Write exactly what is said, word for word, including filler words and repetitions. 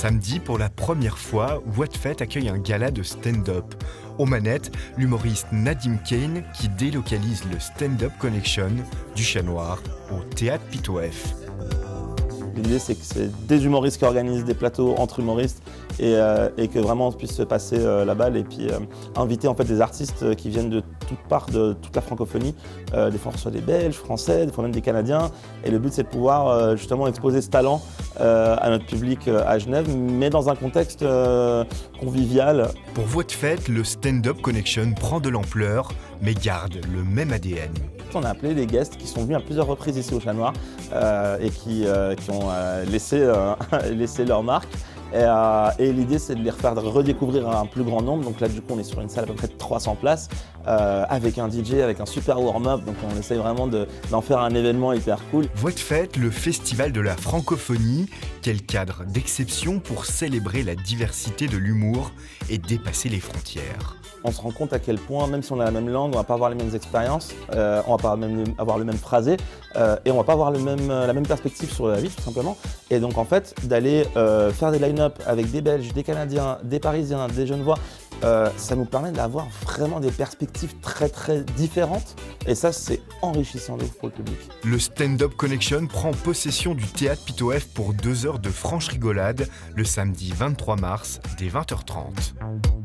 Samedi, pour la première fois, What Fête accueille un gala de stand-up. Aux manettes, l'humoriste Nadim Kane qui délocalise le Stand-Up Connection du Chat Noir au Théâtre Pittoef. L'idée, c'est que c'est des humoristes qui organisent des plateaux entre humoristes et, euh, et que vraiment on puisse se passer euh, la balle et puis euh, inviter en fait des artistes qui viennent de toutes parts de toute la francophonie. Euh, des fois on reçoit des Belges, Français, des fois même des Canadiens. Et le but, c'est de pouvoir euh, justement exposer ce talent euh, à notre public euh, à Genève, mais dans un contexte euh, convivial. Pour What Fête, le Stand-Up Connection prend de l'ampleur, mais garde le même A D N. On a appelé des guests qui sont venus à plusieurs reprises ici au Chat Noir euh, et qui, euh, qui ont euh, laissé, euh, laissé leur marque. Et, euh, et l'idée, c'est de les refaire redécouvrir un plus grand nombre. Donc là, du coup, on est sur une salle à peu près de trois cents places euh, avec un D J, avec un super warm-up. Donc on essaye vraiment d'en faire un événement hyper cool. What Fête, le festival de la francophonie, quel cadre d'exception pour célébrer la diversité de l'humour et dépasser les frontières. On se rend compte à quel point, même si on a la même langue, on va pas avoir les mêmes expériences, euh, on va pas même avoir le même phrasé euh, et on va pas avoir le même, la même perspective sur la vie tout simplement. Et donc en fait, d'aller euh, faire des line-up avec des Belges, des Canadiens, des Parisiens, des Genevois, euh, ça nous permet d'avoir vraiment des perspectives très très différentes. Et ça, c'est enrichissant de ouf pour le public. Le Stand-Up Connection prend possession du Théâtre Pittoef pour deux heures de franche rigolade le samedi vingt-trois mars dès vingt heures trente.